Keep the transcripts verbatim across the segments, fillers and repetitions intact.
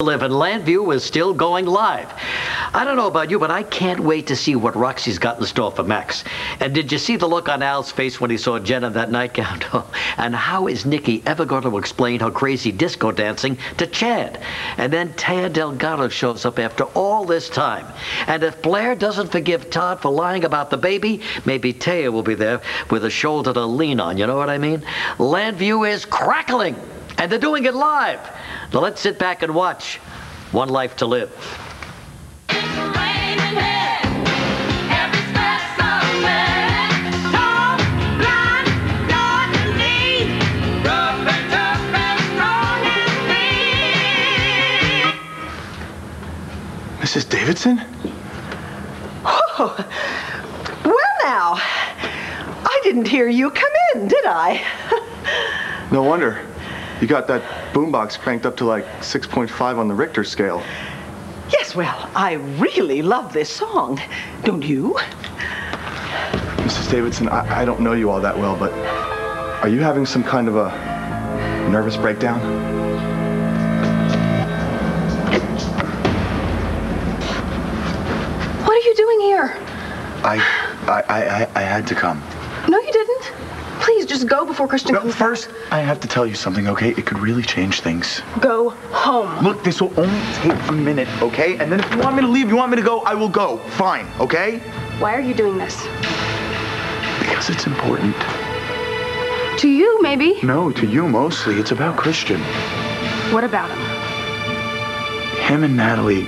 Live in Llanview is still going live. I don't know about you, but I can't wait to see what Roxy's got in store for Max. And did you see the look on Al's face when he saw Jen in that nightgown? And how is Nikki ever going to explain her crazy disco dancing to Chad? And then Taya Delgado shows up after all this time. And if Blair doesn't forgive Todd for lying about the baby, maybe Taya will be there with a shoulder to lean on, you know what I mean? Llanview is crackling, and they're doing it live. Now let's sit back and watch One Life to Live. Missus Davidson? Oh, well now, I didn't hear you come in, did I? No wonder. You got that boombox cranked up to like six point five on the Richter scale. Yes, well, I really love this song. Don't you? Missus Davidson, I, I don't know you all that well, but are you having some kind of a nervous breakdown? What are you doing here? I, I, I, I had to come. No, you didn't. Please, just go before Christian No, comes first, back. I have to tell you something, okay? It could really change things. Go home. Look, this will only take a minute, okay? And then if you want me to leave, you want me to go, I will go. Fine, okay? Why are you doing this? Because it's important. To you, maybe. No, to you mostly. It's about Christian. What about him? Him and Natalie.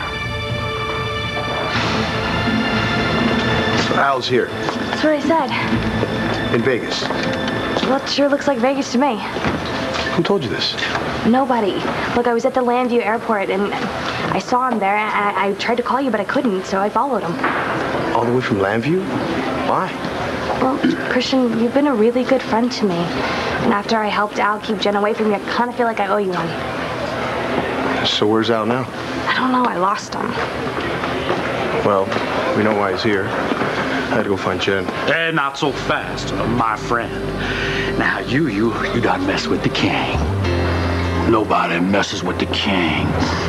So Al's here. That's what I said. In Vegas. Well, it sure looks like Vegas to me. Who told you this? Nobody. Look, I was at the Llanview airport, and I saw him there, and I, I tried to call you, but I couldn't, so I followed him. All the way from Llanview? Why? Well, Christian, you've been a really good friend to me. And after I helped Al keep Jen away from you, I kind of feel like I owe you one. So where's Al now? I don't know. I lost him. Well, we know why he's here. I had to go find Jen. Eh, not so fast, uh, my friend. Now, you, you, you done mess with the king. Nobody messes with the king.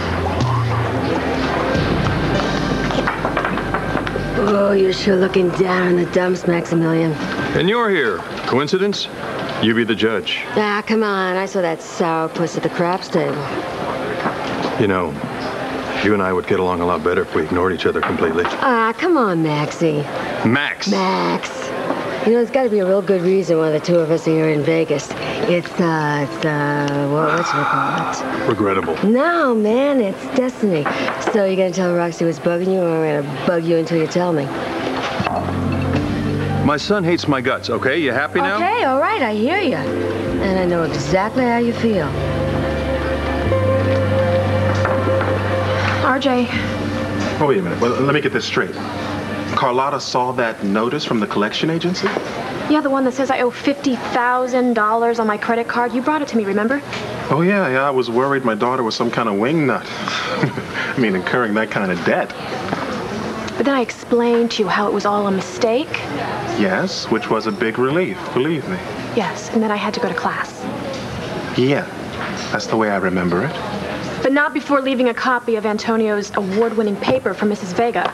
Oh, you're sure looking down in the dumps, Maximilian. And you're here. Coincidence? You be the judge. Ah, come on. I saw that sourpuss at the craps table. You know, you and I would get along a lot better if we ignored each other completely. Ah, come on, Maxie. Max. Max. You know, there's got to be a real good reason why the two of us are here in Vegas. It's, uh, it's, uh, what, what should we call it? Regrettable. No, man, it's destiny. So you're going to tell Roxy what's bugging you, or I'm going to bug you until you tell me? My son hates my guts, okay? You happy now? Okay, all right, I hear you. And I know exactly how you feel. R J. Oh, wait a minute. Well, let me get this straight. Carlotta saw that notice from the collection agency? Yeah, the one that says I owe fifty thousand dollars on my credit card. You brought it to me, remember? Oh, yeah, yeah. I was worried my daughter was some kind of wingnut. I mean, incurring that kind of debt. But then I explained to you how it was all a mistake. Yes, which was a big relief, believe me. Yes, and then I had to go to class. Yeah, that's the way I remember it. But not before leaving a copy of Antonio's award-winning paper for Missus Vega.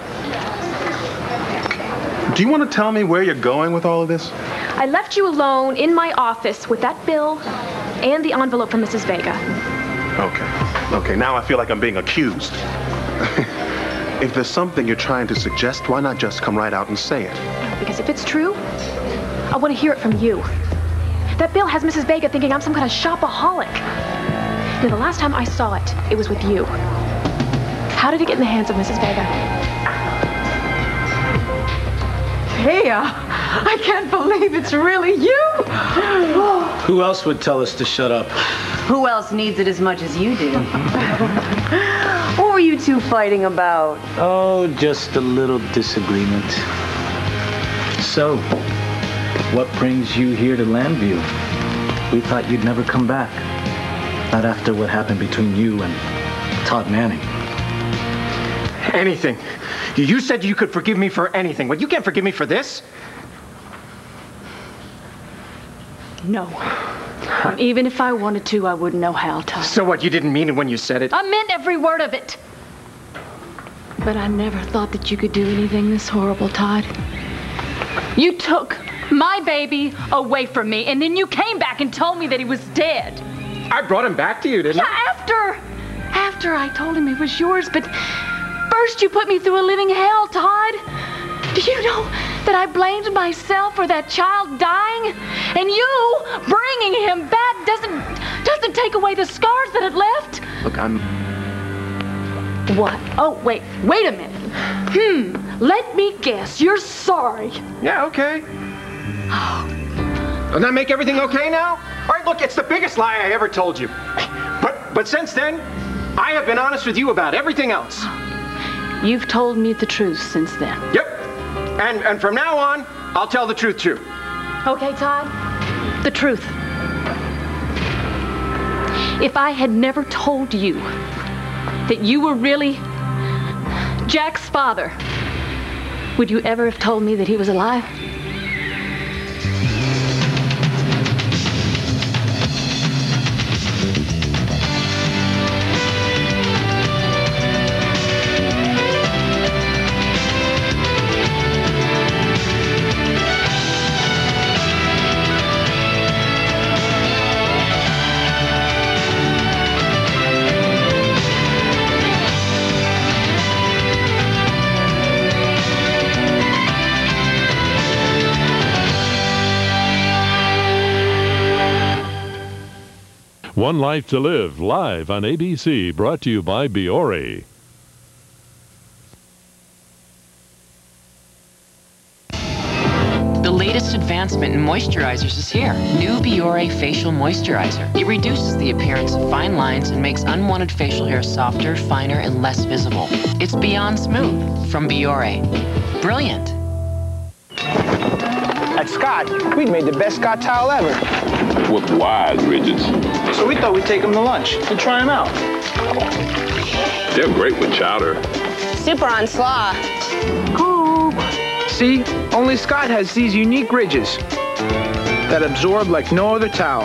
Do you want to tell me where you're going with all of this? I left you alone in my office with that bill and the envelope from Missus Vega. Okay. Okay, now I feel like I'm being accused. If there's something you're trying to suggest, why not just come right out and say it? Because if it's true, I want to hear it from you. That bill has Missus Vega thinking I'm some kind of shopaholic. Now, the last time I saw it, it was with you. How did it get in the hands of Missus Vega? Taya, I can't believe it's really you. Who else would tell us to shut up? Who else needs it as much as you do? What were you two fighting about? Oh, just a little disagreement. So, what brings you here to Llanview? We thought you'd never come back. Not after what happened between you and Todd Manning. Anything. You said you could forgive me for anything. Well, you can't forgive me for this? No. Even if I wanted to, I wouldn't know how, Todd. So what, you didn't mean it when you said it? I meant every word of it. But I never thought that you could do anything this horrible, Todd. You took my baby away from me, and then you came back and told me that he was dead. I brought him back to you, didn't yeah, I? after, after I told him it was yours, but first you put me through a living hell, Todd. Do you know that I blamed myself for that child dying? And you bringing him back doesn't, doesn't take away the scars that it left? Look, I'm... What? Oh, wait, wait a minute. Hmm, let me guess, you're sorry. Yeah, okay. Doesn't that make everything okay now? All right, look, it's the biggest lie I ever told you. But, but since then, I have been honest with you about everything else. You've told me the truth since then. Yep. And, and from now on, I'll tell the truth too. Okay, Todd, the truth. If I had never told you that you were really Jack's father, would you ever have told me that he was alive? One Life to Live, live on A B C, brought to you by Biore. The latest advancement in moisturizers is here. New Biore Facial Moisturizer. It reduces the appearance of fine lines and makes unwanted facial hair softer, finer, and less visible. It's beyond smooth from Biore. Brilliant. At Scott, we'd made the best Scott towel ever. With wide ridges. So we thought we'd take them to lunch and try them out. They're great with chowder. Super on slaw. Cool. See, only Scott has these unique ridges that absorb like no other towel.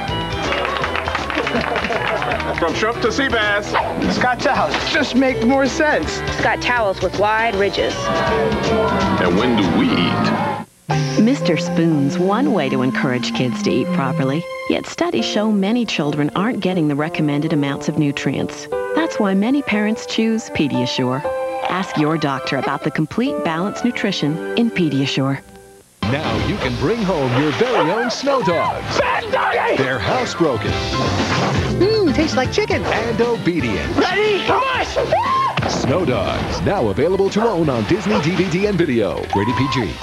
From shrimp to sea bass. Scott towels just make more sense. Scott towels with wide ridges. And when do we eat? Mister Spoon's one way to encourage kids to eat properly, yet studies show many children aren't getting the recommended amounts of nutrients. That's why many parents choose Pediasure. Ask your doctor about the complete balanced nutrition in Pediasure. Now you can bring home your very own Snow Dogs. They're housebroken. Mmm, tastes like chicken. And obedient. Ready? Push! Snow Dogs, now available to own on Disney D V D and video. Rated P G.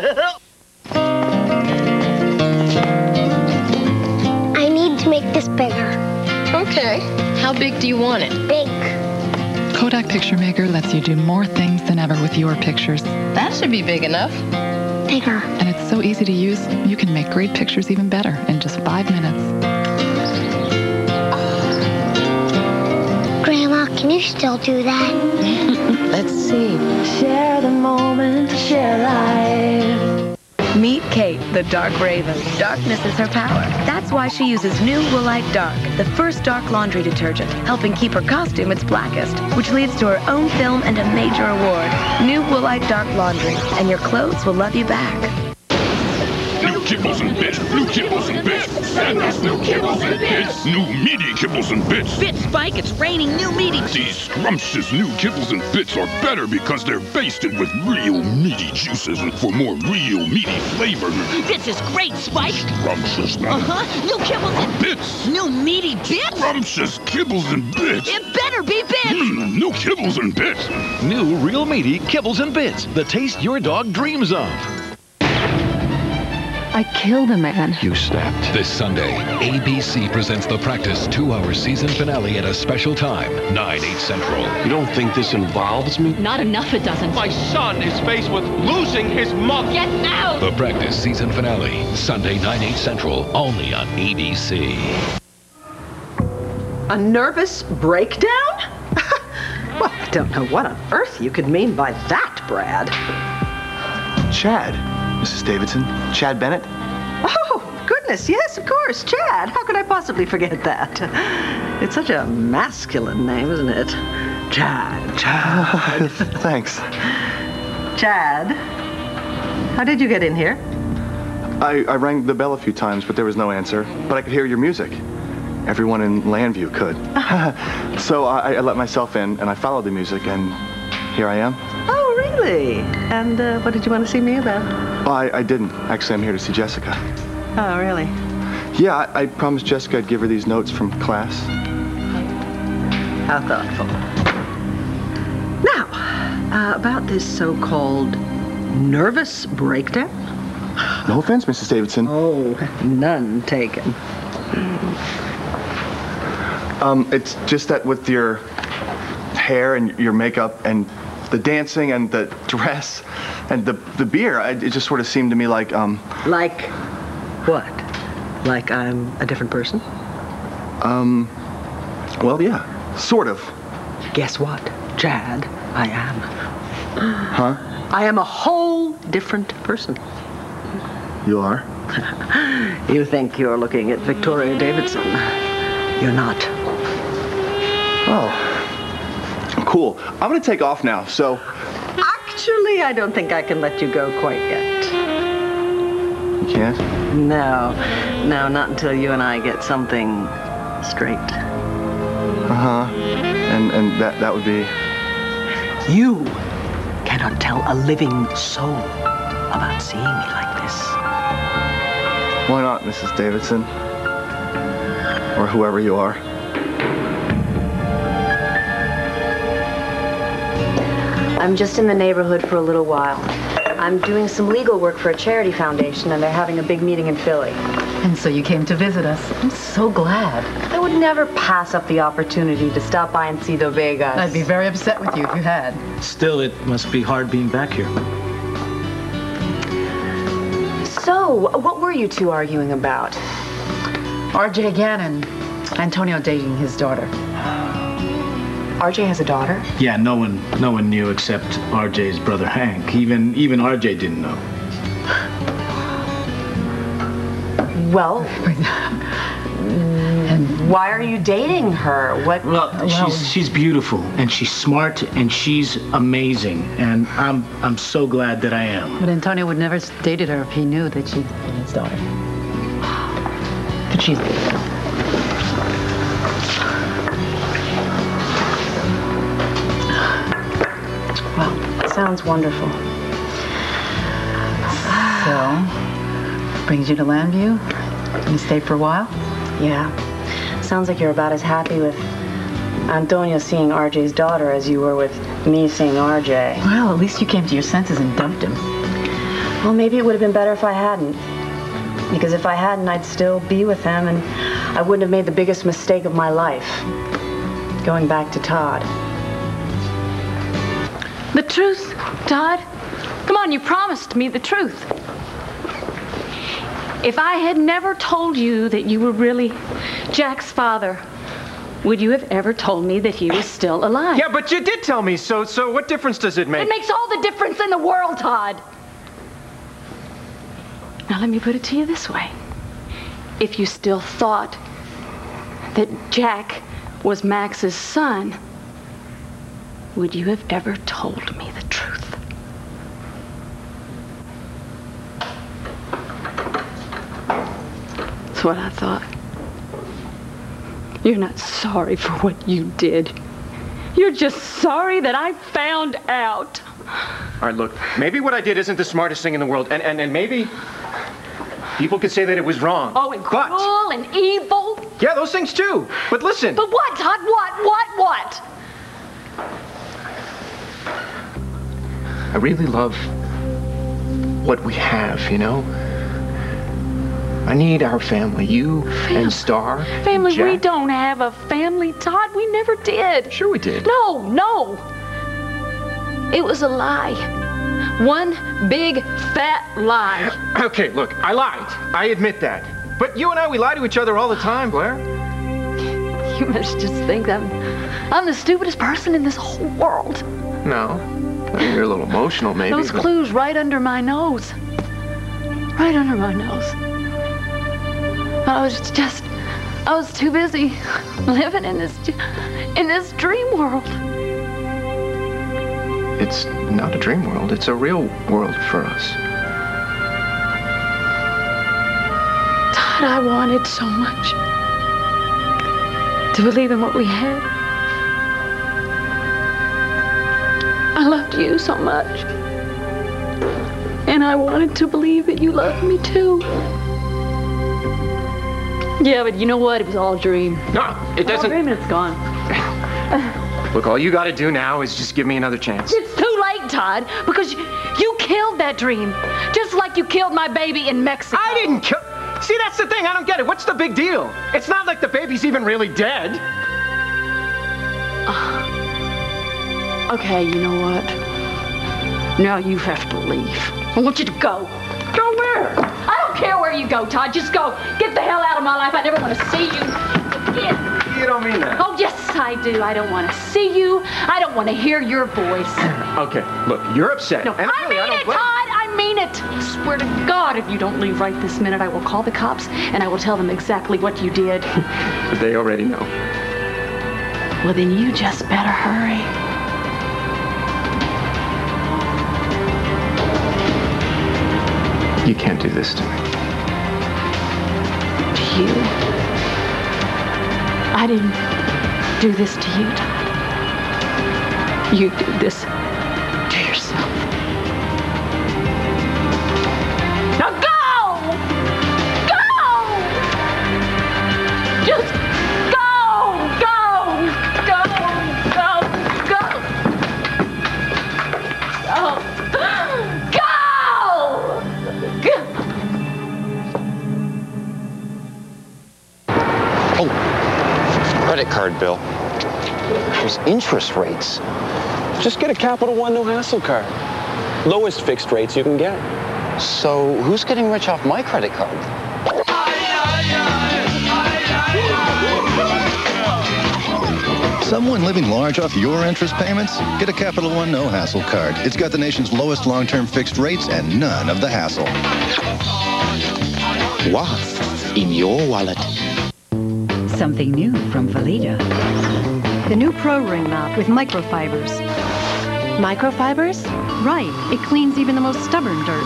I need to make this bigger. Okay. How big do you want it? Big. Kodak Picture Maker lets you do more things than ever with your pictures. That should be big enough. Bigger. And it's so easy to use, you can make great pictures even better in just five minutes. Grandma, can you still do that? Let's see. Share the moment, share life. Meet Kate, the Dark Raven. Darkness is her power. That's why she uses new Woolite Dark, the first dark laundry detergent, helping keep her costume its blackest, which leads to her own film and a major award. New Woolite Dark Laundry, and your clothes will love you back. New kibbles and bits, new kibbles and bits. Sanders, new kibbles and bits. New meaty kibbles and bits. Bit Spike, it's raining new meaty. These scrumptious new kibbles and bits are better because they're basted with real meaty juices for more real meaty flavor. This is great, Spike. Scrumptious, man. Uh-huh. New kibbles and bits. New meaty bits. Scrumptious kibbles and bits. It better be bits. Mm, new kibbles and bits. New real meaty kibbles and bits. The taste your dog dreams of. I killed a man. You snapped. This Sunday, A B C presents The Practice two-hour season finale at a special time, nine, eight Central. You don't think this involves me? Not enough it doesn't. My son is faced with losing his mother. Get out! The Practice season finale, Sunday, nine, eight Central, only on A B C. A nervous breakdown? Well, I don't know what on earth you could mean by that, Brad. Chad. Missus Davidson, Chad Bennett. Oh, goodness. goodness, yes, of course, Chad. How could I possibly forget that? It's such a masculine name, isn't it? Chad, Chad. Thanks. Chad, how did you get in here? I, I rang the bell a few times, but there was no answer. But I could hear your music. Everyone in Landview could. So I, I let myself in, and I followed the music, and here I am. Oh, really? And uh, what did you want to see me about? Oh, I, I didn't. Actually, I'm here to see Jessica. Oh, really? Yeah, I, I promised Jessica I'd give her these notes from class. How thoughtful. Now, uh, about this so-called nervous breakdown? No offense, Missus Davidson. Oh, none taken. Um, it's just that with your hair and your makeup and the dancing and the dress and the the beer, I, it just sort of seemed to me like, um... Like what? Like I'm a different person? Um, well, yeah, sort of. Guess what, Chad? I am. Huh? I am a whole different person. You are? You think you're looking at Victoria Davidson. You're not. Oh. Cool. I'm gonna take off now, so... Actually, I don't think I can let you go quite yet. You can't? No. No, not until you and I get something straight. Uh-huh. And and that that would be... You cannot tell a living soul about seeing me like this. Why not, Missus Davidson? Or whoever you are. I'm just in the neighborhood for a little while. I'm doing some legal work for a charity foundation, and they're having a big meeting in Philly. And so you came to visit us. I'm so glad. I would never pass up the opportunity to stop by and see the Vegas. I'd be very upset with you if you had. Still, it must be hard being back here. So, what were you two arguing about? R J again and Antonio dating his daughter. R J has a daughter? Yeah, no one no one knew except R J's brother Hank. Even even R J didn't know. Well, why are you dating her? What? Well, she's she's beautiful and she's smart and she's amazing, and I'm I'm so glad that I am. But Antonio would never have dated her if he knew that she'd been his daughter. But she's beautiful. Well, sounds wonderful. So, brings you to Landview? You stay for a while? Yeah. Sounds like you're about as happy with Antonio seeing R J's daughter as you were with me seeing R J. Well, at least you came to your senses and dumped him. Well, maybe it would have been better if I hadn't. Because if I hadn't, I'd still be with him, and I wouldn't have made the biggest mistake of my life. Going back to Todd. The truth, Todd. Come on, you promised me the truth. If I had never told you that you were really Jack's father, would you have ever told me that he was still alive? Yeah, but you did tell me, so so what difference does it make? It makes all the difference in the world, Todd. Now let me put it to you this way. If you still thought that Jack was Max's son, would you have ever told me the truth? That's what I thought. You're not sorry for what you did. You're just sorry that I found out. All right, look, maybe what I did isn't the smartest thing in the world, and, and, and maybe people could say that it was wrong. Oh, and but, cruel and evil. Yeah, those things too. But listen. But what, Todd? What? What? What? I really love what we have, you know? I need our family, you Family. and Star. Family, and we Jack. don't have a family, Todd. We never did. Sure we did. No, no. It was a lie. One big, fat lie. Okay, look, I lied. I admit that. But you and I, we lie to each other all the time, Blair. You must just think I'm, I'm the stupidest person in this whole world. No. I mean, you're a little emotional, maybe. Those but... clues right under my nose. Right under my nose. But I was just, I was too busy living in this, in this dream world. It's not a dream world. It's a real world for us. Todd, I wanted so much to believe in what we had. I loved you so much. And I wanted to believe that you loved me too. Yeah, but you know what? It was all a dream. No, it doesn't. All a dream and it's gone. Look, all you gotta do now is just give me another chance. It's too late, Todd, because you, you killed that dream. Just like you killed my baby in Mexico. I didn't kill... See, that's the thing. I don't get it. What's the big deal? It's not like the baby's even really dead. Uh, okay, you know what? Now you have to leave. I want you to go. Go where? I don't care where you go, Todd. Just go. Get the hell out of my life. I never want to see you again. You don't mean that. Oh, yes, I do. I don't want to see you. I don't want to hear your voice. Okay, look, you're upset. No, and I really, mean I don't it, blame- Todd. I mean it. I swear to God, if you don't leave right this minute, I will call the cops and I will tell them exactly what you did. But they already know. Well, then you just better hurry. You can't do this to me. To you? I didn't do this to you, Todd. You did this to yourself. Now go! Go! Just go! Go! Go! Go! Go! Go! Go! Oh, credit card bill. Those interest rates. Just get a Capital One no hassle card. Lowest fixed rates you can get. So who's getting rich off my credit card? Someone living large off your interest payments? Get a Capital One no hassle card. It's got the nation's lowest long-term fixed rates and none of the hassle. What's in your wallet? Something new from Veleda. The new Pro Ring mop with microfibers. Microfibers? Right. It cleans even the most stubborn dirt.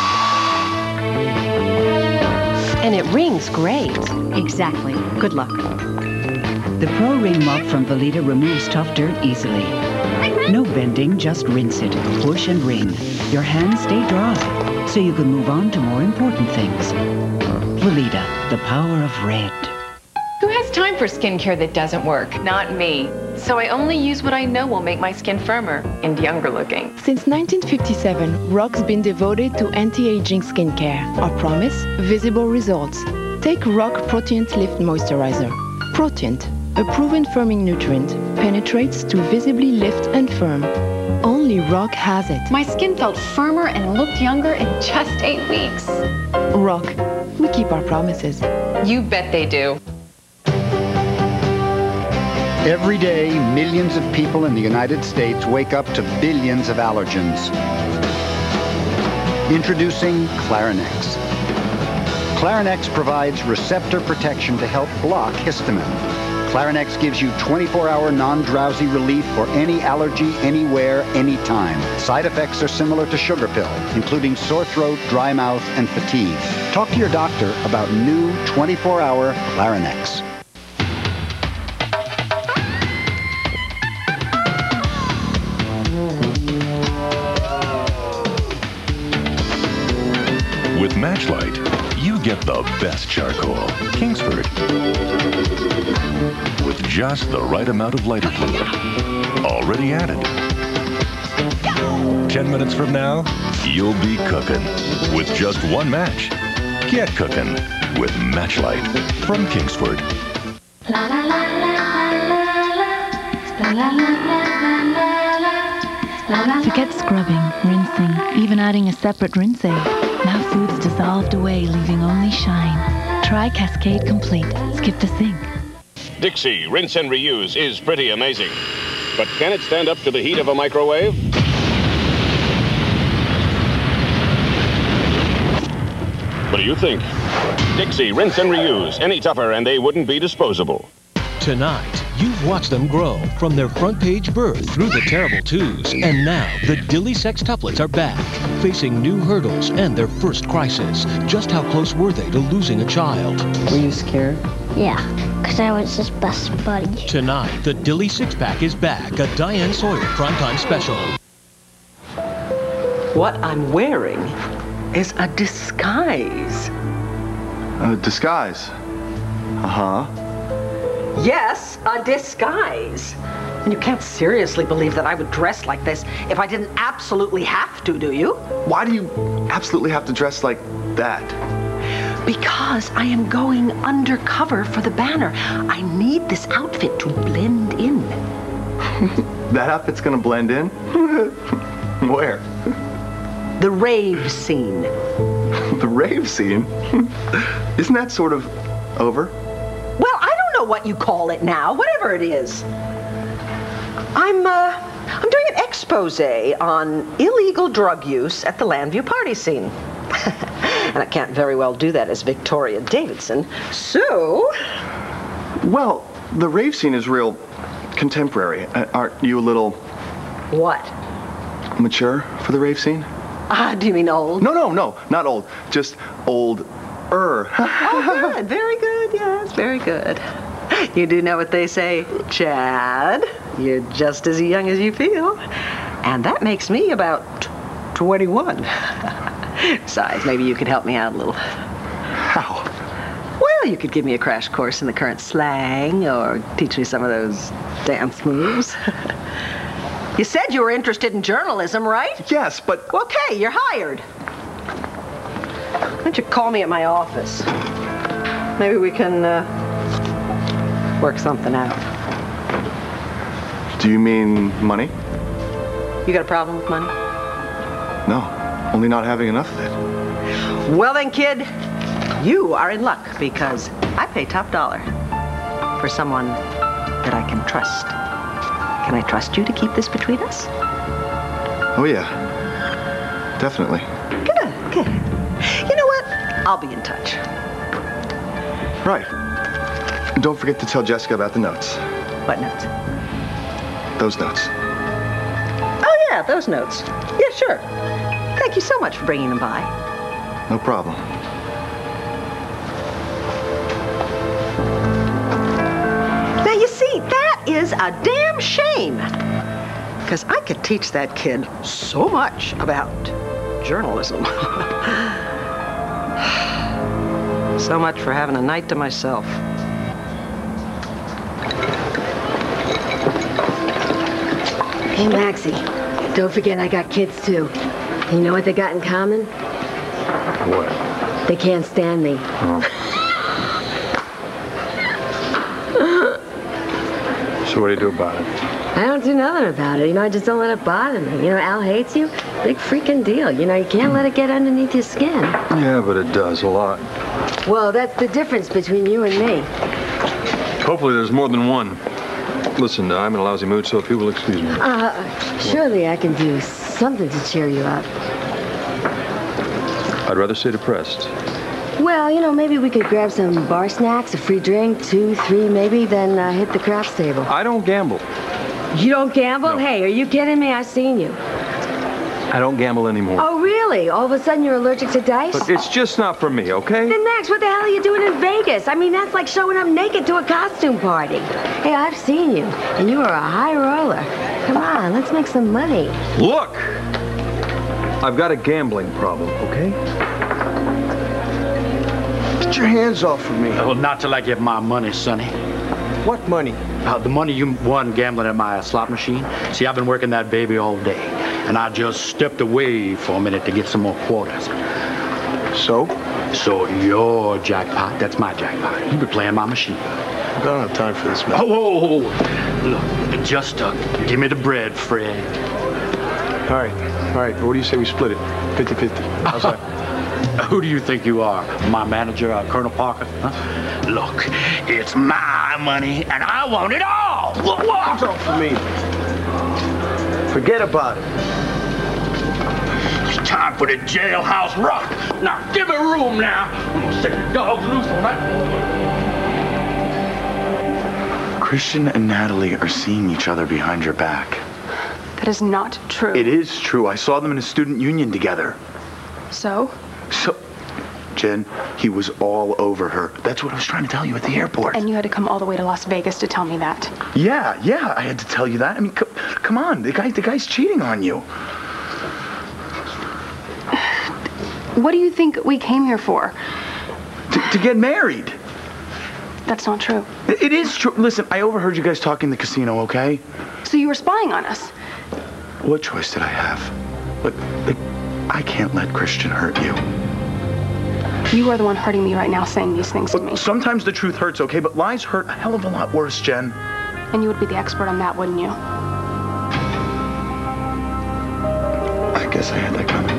And it rings great. Exactly. Good luck. The Pro Ring mop from Veleda removes tough dirt easily. No bending, just rinse it. Push and wring. Your hands stay dry, so you can move on to more important things. Veleda, the power of red. Who has time for skincare that doesn't work? Not me. So I only use what I know will make my skin firmer and younger looking. Since nineteen fifty-seven, Rock's been devoted to anti-aging skincare. Our promise? Visible results. Take Rock Proteant Lift Moisturizer. Proteant, a proven firming nutrient, penetrates to visibly lift and firm. Only Rock has it. My skin felt firmer and looked younger in just eight weeks. Rock, we keep our promises. You bet they do. Every day, millions of people in the United States wake up to billions of allergens. Introducing Clarinex. Clarinex provides receptor protection to help block histamine. Clarinex gives you twenty-four hour non-drowsy relief for any allergy, anywhere, anytime. Side effects are similar to sugar pill, including sore throat, dry mouth, and fatigue. Talk to your doctor about new twenty-four hour Clarinex. With Matchlight, you get the best charcoal. Kingsford. With just the right amount of lighter fluid. Already added. Ten minutes from now, you'll be cooking. With just one match. Get cooking with Matchlight from Kingsford. Forget scrubbing, rinsing, even adding a separate rinse aid. Now food's dissolved away, leaving only shine. Try Cascade Complete. Skip the sink. Dixie Rinse and Reuse is pretty amazing. But can it stand up to the heat of a microwave? What do you think? Dixie, rinse and reuse. Any tougher and they wouldn't be disposable. Tonight, you've watched them grow from their front page birth through the terrible twos. And now, the Dilly Sextuplets are back, facing new hurdles and their first crisis. Just how close were they to losing a child? Were you scared? Yeah, because I was his best buddy. Tonight, the Dilly Six-Pack is back, a Diane Sawyer primetime special. What I'm wearing is a disguise. A disguise? Uh-huh. Yes, a disguise. And you can't seriously believe that I would dress like this if I didn't absolutely have to, do you? Why do you absolutely have to dress like that? Because I am going undercover for the banner. I need this outfit to blend in. That outfit's gonna blend in? Where? The rave scene. The rave scene? Isn't that sort of over? Well, I don't know what you call it now, whatever it is. I'm, uh, I'm doing an expose on illegal drug use at the Landview party scene. And I can't very well do that as Victoria Davidson, so... Well, the rave scene is real contemporary. Uh, aren't you a little... What? Mature for the rave scene? Ah, do you mean old? No, no, no, not old. Just old-er. Oh, good. Very good. Yes, very good. You do know what they say, Chad. You're just as young as you feel. And that makes me about twenty-one. Besides, maybe you could help me out a little. How? Well, you could give me a crash course in the current slang or teach me some of those dance moves. You said you were interested in journalism, right? Yes, but... Okay, you're hired. Why don't you call me at my office? Maybe we can uh, work something out. Do you mean money? You got a problem with money? No, only not having enough of it. Well then, kid, you are in luck because I pay top dollar for someone that I can trust. Can I trust you to keep this between us? Oh, yeah. Definitely. Good, good. You know what? I'll be in touch. Right. And don't forget to tell Jessica about the notes. What notes? Those notes. Oh, yeah, those notes. Yeah, sure. Thank you so much for bringing them by. No problem. Now, you see, that is a damn shame. Because I could teach that kid so much about journalism. So much for having a night to myself. Hey, Maxie, don't forget I got kids, too. And you know what they got in common? What? They can't stand me. Oh. So what do you do about it? I don't do nothing about it. You know, I just don't let it bother me. You know, Al hates you. Big freaking deal. You know, you can't let it get underneath your skin. Yeah, but it does a lot. Well, that's the difference between you and me. Hopefully there's more than one. Listen, I'm in a lousy mood, so if you will excuse me. Uh, surely I can do something to cheer you up. I'd rather stay depressed. Well, you know, maybe we could grab some bar snacks, a free drink, two, three maybe, then uh, hit the craps table. I don't gamble. You don't gamble? No. Hey, are you kidding me? I've seen you. I don't gamble anymore. Oh, really? All of a sudden you're allergic to dice? But it's just not for me, okay? Then, Max, what the hell are you doing in Vegas? I mean, that's like showing up naked to a costume party. Hey, I've seen you, and you are a high roller. Come on, let's make some money. Look! I've got a gambling problem, okay? Get your hands off of me. Well, not till I get my money, Sonny. What money? Uh, the money you won gambling at my slot machine. See, I've been working that baby all day, and I just stepped away for a minute to get some more quarters. So? So your jackpot, that's my jackpot. You be playing my machine. I don't have time for this, man. Oh, whoa, whoa, whoa. Look, just uh, give me the bread, Fred. All right, all right. What do you say we split it? fifty fifty. How's that? Who do you think you are? My manager, uh, Colonel Parker? Huh? Look, it's my money, and I want it all. What? What's up for me? Forget about it. time for the jailhouse rock. Now, give me room now. I'm gonna set the dogs loose on that. Christian and Natalie are seeing each other behind your back. That is not true. It is true. I saw them in a student union together. So? So, Jen, he was all over her. That's what I was trying to tell you at the airport. And you had to come all the way to Las Vegas to tell me that. Yeah, yeah, I had to tell you that. I mean, c- come on, the guy, the guy's cheating on you. What do you think we came here for? To, to get married. That's not true. It, it is true. Listen, I overheard you guys talking in the casino, okay? So you were spying on us? What choice did I have? Look, look, I can't let Christian hurt you. You are the one hurting me right now saying these things to me. Sometimes the truth hurts, okay? But lies hurt a hell of a lot worse, Jen. And you would be the expert on that, wouldn't you? I guess I had that coming.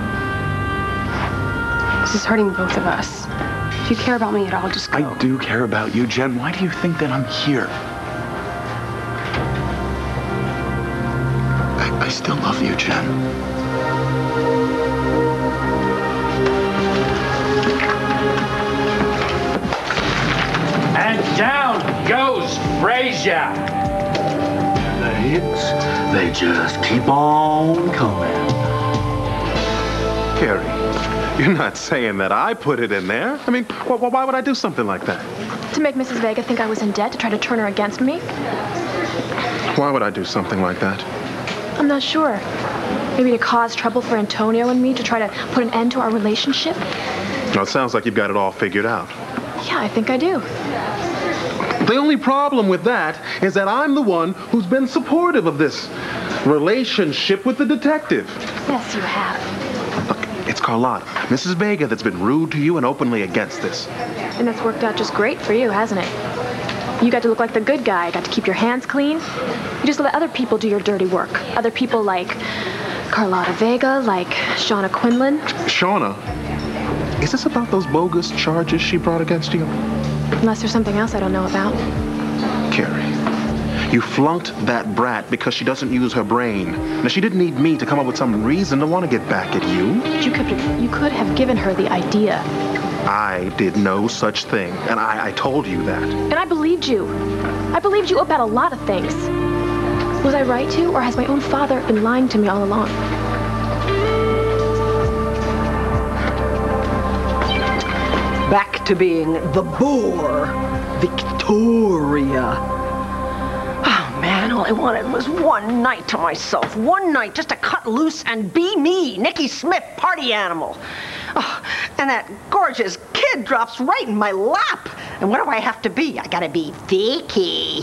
This is hurting both of us. If you care about me at all, just go. I do care about you, Jen. Why do you think that I'm here? I, I still love you, Jen. And down goes Frazier. The hits, they just keep on coming. Carrie, you're not saying that I put it in there. I mean, wh- wh- why would I do something like that? To make Missus Vega think I was in debt, to try to turn her against me? Why would I do something like that? I'm not sure. Maybe to cause trouble for Antonio and me, to try to put an end to our relationship? Well, it sounds like you've got it all figured out. Yeah, I think I do. The only problem with that is that I'm the one who's been supportive of this relationship with the detective. Yes, you have. Look, it's Carlotta, Missus Vega, that's been rude to you and openly against this. And that's worked out just great for you, hasn't it? You got to look like the good guy, got to keep your hands clean. You just let other people do your dirty work. Other people like Carlotta Vega, like Shauna Quinlan. Shauna? Is this about those bogus charges she brought against you? Unless there's something else I don't know about. Carrie, you flunked that brat because she doesn't use her brain. Now, she didn't need me to come up with some reason to want to get back at you. But you could, you could have given her the idea. I did no such thing, and I, I told you that. And I believed you. I believed you about a lot of things. Was I right to, or has my own father been lying to me all along? Back to being the boar, Victoria. Oh, man, all I wanted was one night to myself. One night just to cut loose and be me, Nikki Smith, party animal. Oh, and that gorgeous kid drops right in my lap. And what do I have to be? I gotta be Vicky.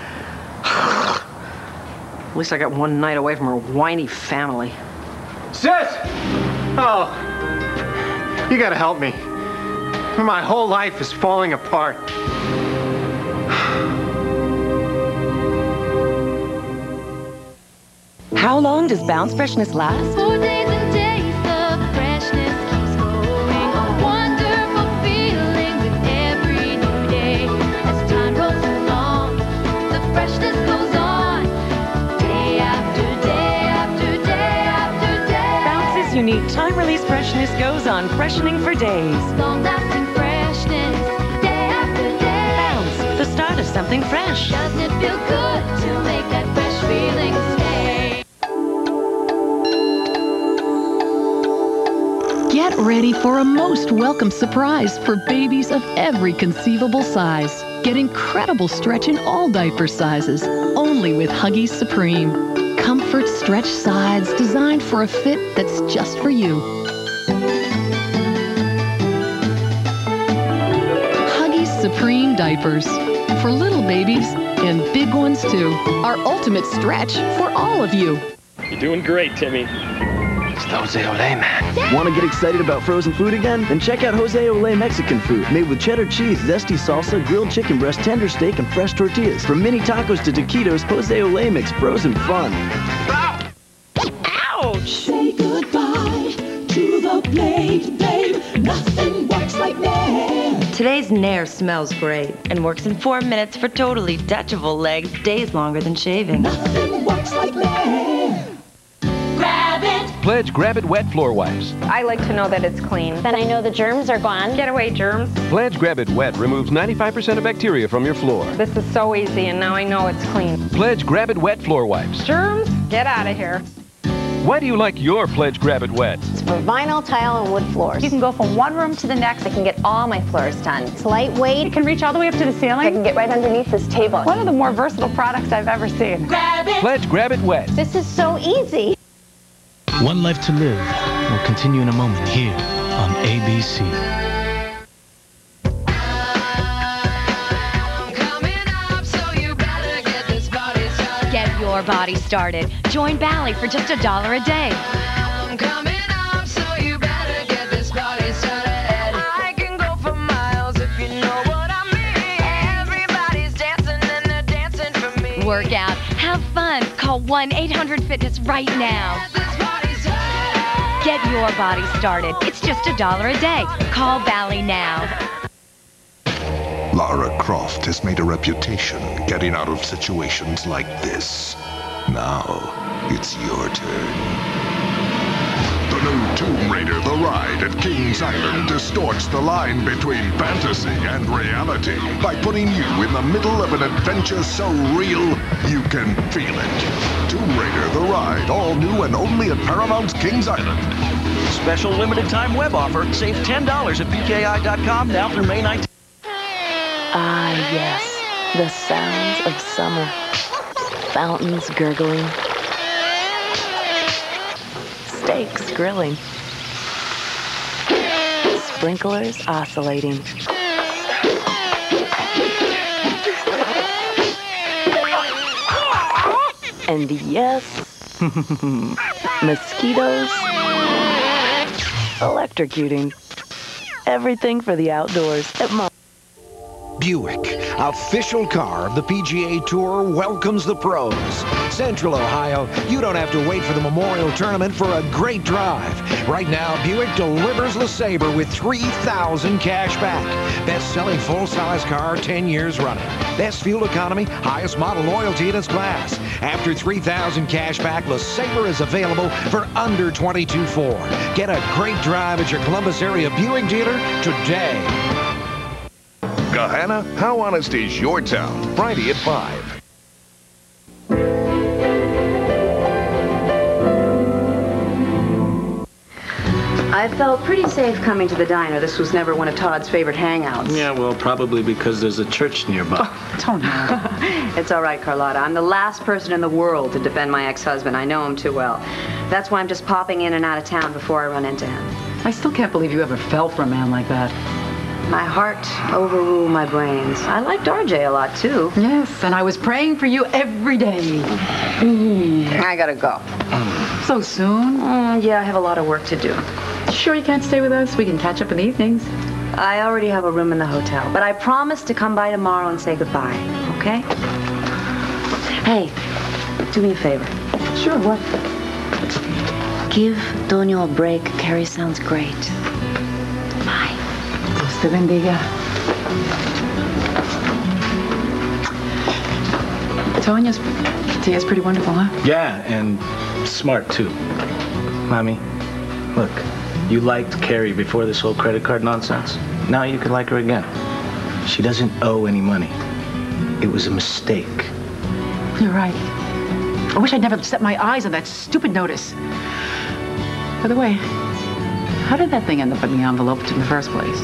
At least I got one night away from her whiny family. Sis! Oh, you gotta help me. My whole life is falling apart. How long does Bounce Freshness last? Four days and days, the freshness keeps going. A wonderful feeling with every new day. As time rolls along, the freshness goes on. Day after day after day after day. Bounce's unique time-release freshness goes on freshening for days. Long-lasting freshness, day after day. Bounce, the start of something fresh. Doesn't it feel good to make that fresh feeling stay? Get ready for a most welcome surprise for babies of every conceivable size. Get incredible stretch in all diaper sizes, only with Huggies Supreme. Comfort stretch sides designed for a fit that's just for you. Huggies Supreme diapers. For little babies and big ones too. Our ultimate stretch for all of you. You're doing great, Timmy. It's the Jose Olé man. Want to get excited about frozen food again? Then check out Jose Olé Mexican food. Made with cheddar cheese, zesty salsa, grilled chicken breast, tender steak, and fresh tortillas. From mini tacos to taquitos, Jose Olé makes frozen fun. Ouch! Say goodbye to the plate, babe. Nothing works like Nair. Today's Nair smells great and works in four minutes for totally touchable legs days longer than shaving. Nothing works like Nair. Grab it. Pledge Grab It Wet floor wipes. I like to know that it's clean. Then I know the germs are gone. Get away, germs. Pledge Grab It Wet removes ninety-five percent of bacteria from your floor. This is so easy, and now I know it's clean. Pledge Grab It Wet floor wipes. Germs, get out of here. Why do you like your Pledge Grab It Wet? It's for vinyl, tile, and wood floors. You can go from one room to the next. I can get all my floors done. It's lightweight. It can reach all the way up to the ceiling. I can get right underneath this table. One of the more versatile products I've ever seen. Grab it. Pledge Grab It Wet. This is so easy. One Life to Live will continue in a moment here on A B C. Get your body started. Join Bally for just a dollar a day. I'm coming up, so you better get this party started. I can go for miles if you know what I mean. Everybody's dancing and they're dancing for me. Work out, have fun. Call one eight hundred fitness right now. Get your body started. It's just a dollar a day. Call Bally now. Lara Croft has made a reputation getting out of situations like this. Now, it's your turn. The new Tomb Raider The Ride at Kings Island distorts the line between fantasy and reality by putting you in the middle of an adventure so real you can feel it. Tomb Raider The Ride, all new and only at Paramount's Kings Island. Special limited time web offer. Save ten dollars at P K I dot com now through May nineteenth. Ah, yes. The sounds of summer. Fountains gurgling. Steaks grilling. Sprinklers oscillating. And yes, mosquitoes electrocuting. Everything for the outdoors at Mo. Buick, official car of the P G A Tour, welcomes the pros. Central Ohio, you don't have to wait for the Memorial Tournament for a great drive. Right now, Buick delivers LeSabre with three thousand cash back. Best-selling full-size car ten years running. Best fuel economy, highest model loyalty in its class. After three thousand cash back, LeSabre is available for under twenty-two four. Get a great drive at your Columbus area Buick dealer today. Gahanna, how honest is your town? Friday at five. I felt pretty safe coming to the diner. This was never one of Todd's favorite hangouts. Yeah, well, probably because there's a church nearby. Don't know. It's all right, Carlotta. I'm the last person in the world to defend my ex-husband. I know him too well. That's why I'm just popping in and out of town before I run into him. I still can't believe you ever fell for a man like that. My heart overruled my brains. I liked R J a lot, too. Yes, and I was praying for you every day. Mm. I gotta go. So soon? Mm, yeah, I have a lot of work to do. Sure you can't stay with us? We can catch up in the evenings. I already have a room in the hotel, but I promise to come by tomorrow and say goodbye, okay? Hey, do me a favor. Sure, what? Give Tonio a break. Carrie sounds great. Bye. Dios te bendiga. Tonya's, Tia's pretty wonderful, huh? Yeah, and smart, too. Mommy, look, you liked Carrie before this whole credit card nonsense. Now you can like her again. She doesn't owe any money. It was a mistake. You're right. I wish I'd never set my eyes on that stupid notice. By the way, how did that thing end up in the envelope in the first place?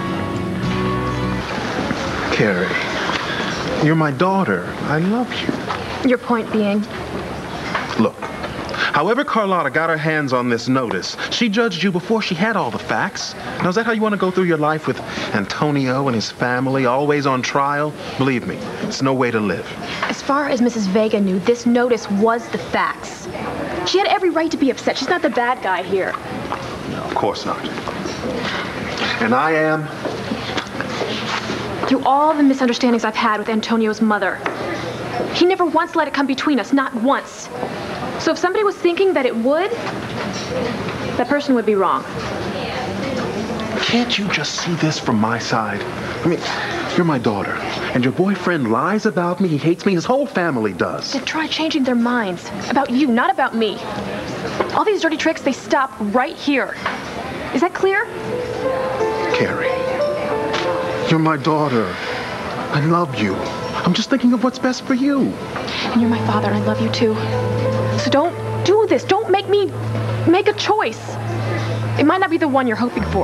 Carrie, you're my daughter. I love you. Your point being? Look, however Carlotta got her hands on this notice, she judged you before she had all the facts. Now, is that how you want to go through your life with Antonio and his family, always on trial? Believe me, it's no way to live. As far as Missus Vega knew, this notice was the facts. She had every right to be upset. She's not the bad guy here. No, of course not. And I am. Through all the misunderstandings I've had with Antonio's mother, he never once let it come between us, not once. So if somebody was thinking that it would, that person would be wrong. Can't you just see this from my side? I mean, You're my daughter, and your boyfriend lies about me. He hates me. His whole family does. Then try changing their minds. About you, not about me. All these dirty tricks, they stop right here. Is that clear? Carrie, you're my daughter. I love you. I'm just thinking of what's best for you. And you're my father, and I love you too. So don't do this. Don't make me make a choice. It might not be the one you're hoping for.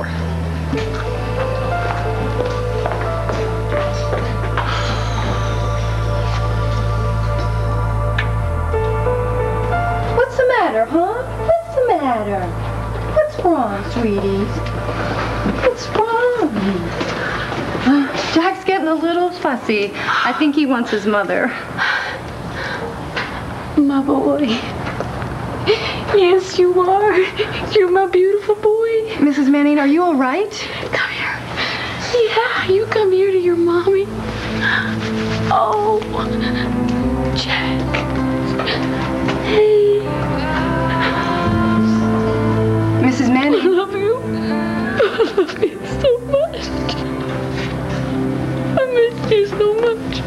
What's the matter, huh? What's the matter? What's wrong, sweetie? What's wrong? Jack's getting a little fussy. I think he wants his mother. My boy. Yes, you are. You're my beautiful boy. Missus Manning, are you all right? Come here. Yeah, you come here to your mommy. Oh, Jack. Hey. Missus Manning. I love you. I love you so much. I miss you so much.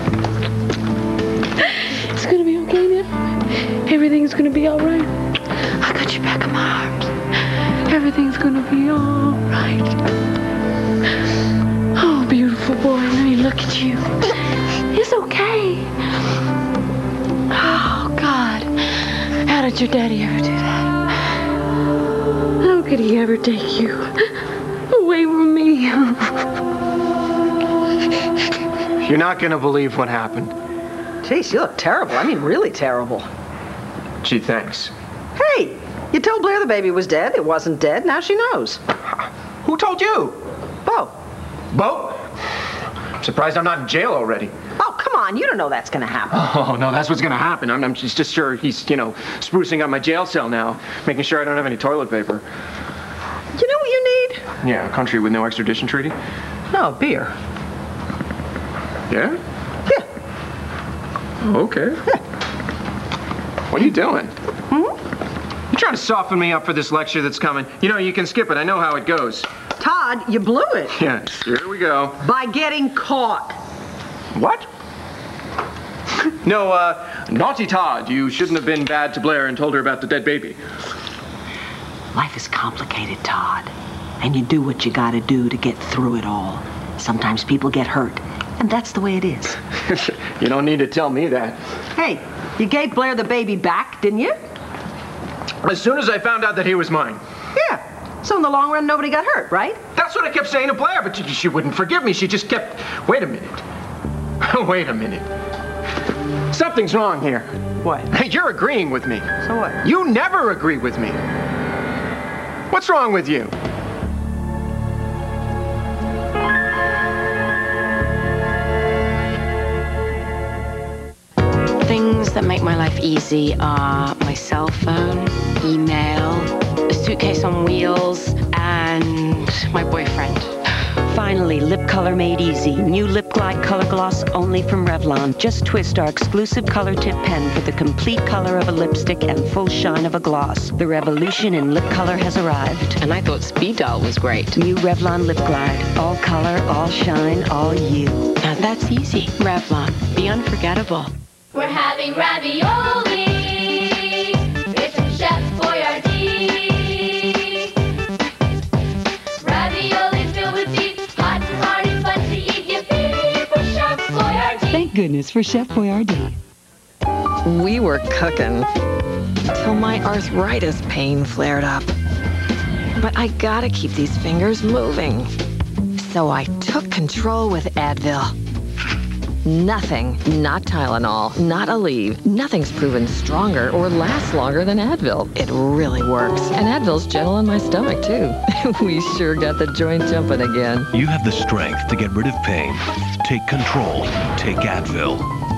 It's gonna be okay now. Everything's gonna be all right. I got you back in my arms. Everything's gonna be all right. Oh, beautiful boy, let me look at you. It's okay. Oh, God. How did your daddy ever do that? How could he ever take you away from me? You're not gonna believe what happened. Jeez, you look terrible. I mean, really terrible. Gee, thanks. Hey, you told Blair the baby was dead. It wasn't dead. Now she knows. Who told you? Bo. Bo? I'm surprised I'm not in jail already. Oh, come on. You don't know that's going to happen. Oh, no, that's what's gonna happen. I'm, I'm just, just sure he's, you know, sprucing up my jail cell now, making sure I don't have any toilet paper. You know what you need? Yeah, a country with no extradition treaty. No, beer. Yeah? Yeah. Oh, okay. Yeah. What are you doing? Hmm? You're trying to soften me up for this lecture that's coming. You know, you can skip it. I know how it goes. Todd, you blew it. Yeah, here we go. By getting caught. What? No, uh, naughty Todd. You shouldn't have been bad to Blair and told her about the dead baby. Life is complicated, Todd. And you do what you gotta do to get through it all. Sometimes people get hurt. And that's the way it is. You don't need to tell me that. Hey, you gave Blair the baby back, didn't you? As soon as I found out that he was mine. Yeah. So in the long run, nobody got hurt, right? That's what I kept saying to Blair, but she, she wouldn't forgive me. She just kept... Wait a minute. Wait a minute. Something's wrong here. What? You're agreeing with me. So what? You never agree with me. What's wrong with you? Things that make my life easy are my cell phone, email, a suitcase on wheels, and my boyfriend. Finally, lip color made easy. New Lip Glide Color Gloss only from Revlon. Just twist our exclusive color tip pen for the complete color of a lipstick and full shine of a gloss. The revolution in lip color has arrived. And I thought Speed Dial was great. New Revlon Lip Glide. All color, all shine, all you. Now that's easy. Revlon. Be unforgettable. We're having ravioli. It's from Chef Boyardee. Ravioli filled with deep, hot and hearty, fun to eat. Yippee for Chef Boyardee. Thank goodness for Chef Boyardee. We were cooking until my arthritis pain flared up. But I gotta keep these fingers moving. So I took control with Advil. Nothing, not Tylenol, not Aleve, nothing's proven stronger or lasts longer than Advil. It really works. And Advil's gentle on my stomach, too. We sure got the joint jumping again. You have the strength to get rid of pain. Take control. Take Advil.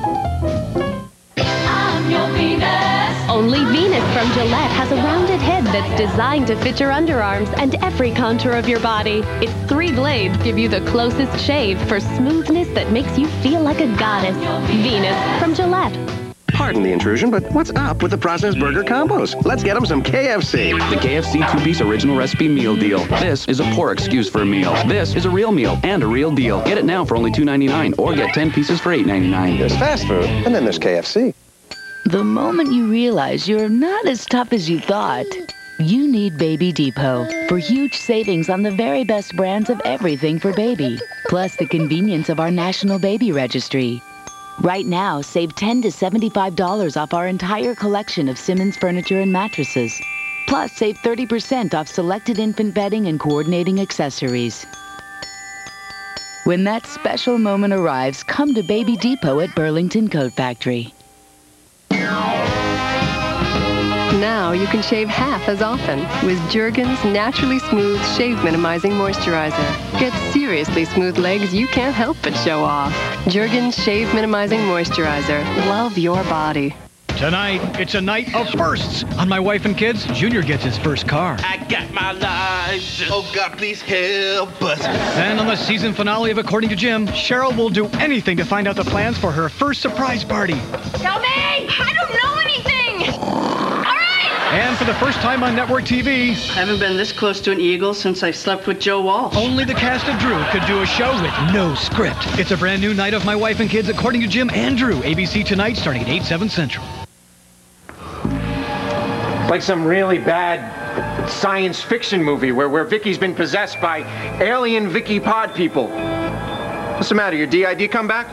I'm your Venus. Only Venus from Gillette has a rounded head that's designed to fit your underarms and every contour of your body. Its three blades give you the closest shave for smoothness that makes you feel like a goddess. Venus from Gillette. Pardon the intrusion, but what's up with the processed burger combos? Let's get them some K F C. The K F C two-piece original recipe meal deal. This is a poor excuse for a meal. This is a real meal and a real deal. Get it now for only two ninety-nine or get ten pieces for eight ninety-nine. There's fast food, and then there's K F C. The moment you realize you're not as tough as you thought, you need Baby Depot for huge savings on the very best brands of everything for baby, plus the convenience of our National Baby Registry. Right now, save ten to seventy-five dollars off our entire collection of Simmons furniture and mattresses. Plus, save thirty percent off selected infant bedding and coordinating accessories. When that special moment arrives, come to Baby Depot at Burlington Coat Factory. Now you can shave half as often with Jergens Naturally Smooth Shave Minimizing Moisturizer. Get seriously smooth legs you can't help but show off. Jergens Shave Minimizing Moisturizer. Love your body. Tonight, it's a night of firsts. On My Wife and Kids, Junior gets his first car. I got my life. Oh, God, please help us. Then on the season finale of According to Jim, Cheryl will do anything to find out the plans for her first surprise party. Tell me! I don't know anything! All right! And for the first time on network T V... I haven't been this close to an eagle since I slept with Joe Walsh. Only the cast of Drew could do a show with no script. It's a brand new night of My Wife and Kids, According to Jim and Drew. A B C tonight, starting at eight, seven Central. Like some really bad science fiction movie where, where Vicky's been possessed by alien Vicky pod people. What's the matter? Your D I D come back?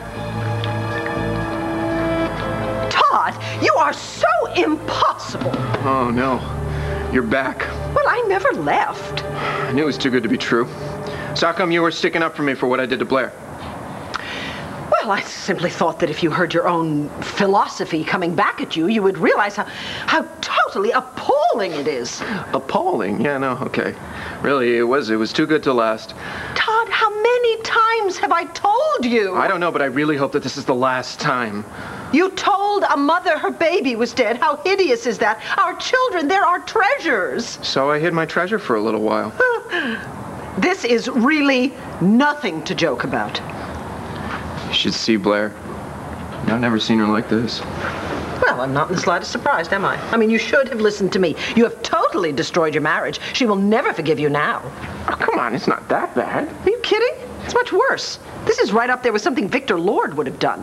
Todd, you are so impossible. Oh, no. You're back. Well, I never left. I knew it was too good to be true. So how come you were sticking up for me for what I did to Blair? Well, I simply thought that if you heard your own philosophy coming back at you, you would realize how, how totally appalling it is. Appalling? Yeah, no, okay. Really, it was, it was too good to last. Todd, how many times have I told you? I don't know, but I really hope that this is the last time. You told a mother her baby was dead. How hideous is that? Our children, they're our treasures. So I hid my treasure for a little while. This is really nothing to joke about. You should see Blair. I've never seen her like this. Well, I'm not in the slightest surprised, am I? I mean, you should have listened to me. You have totally destroyed your marriage. She will never forgive you now. Oh, come on, it's not that bad. Are you kidding? It's much worse. This is right up there with something Victor Lord would have done.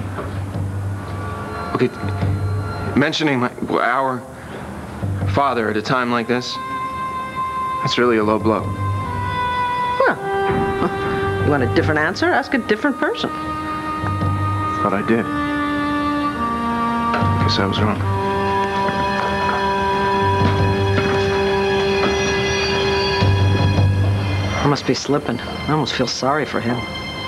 Okay, mentioning my, our father at a time like this, that's really a low blow. Well, you want a different answer? Ask a different person. But I did. Guess I was wrong. I must be slipping. I almost feel sorry for him.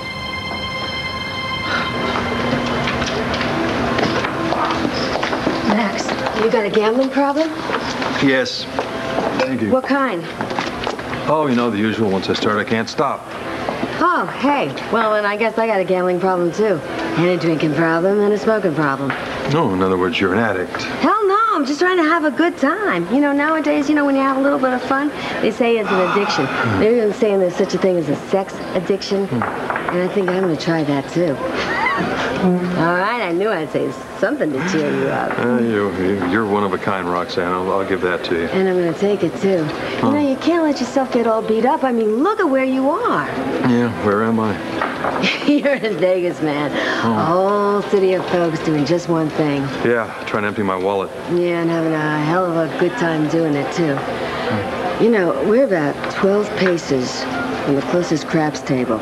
Max, you got a gambling problem? Yes. Thank you. What kind? Oh, you know, the usual. Once I start, I can't stop. Oh, hey. Well, then I guess I got a gambling problem, too. And a drinking problem and a smoking problem. No, in other words, you're an addict. Hell no, I'm just trying to have a good time. You know, nowadays, you know, when you have a little bit of fun, they say it's an addiction. They're even saying there's such a thing as a sex addiction. And I think I'm going to try that, too. All right, I knew I'd say something to cheer you up. Uh, you, you- you're one of a kind, Roxanne. I'll, I'll give that to you. And I'm going to take it, too. You know, you can't let yourself get all beat up. I mean, look at where you are. Yeah, where am I? You're in Vegas, man. A whole city of folks doing just one thing. Yeah, trying to empty my wallet. Yeah, and having a hell of a good time doing it, too. You know, we're about twelve paces from the closest craps table.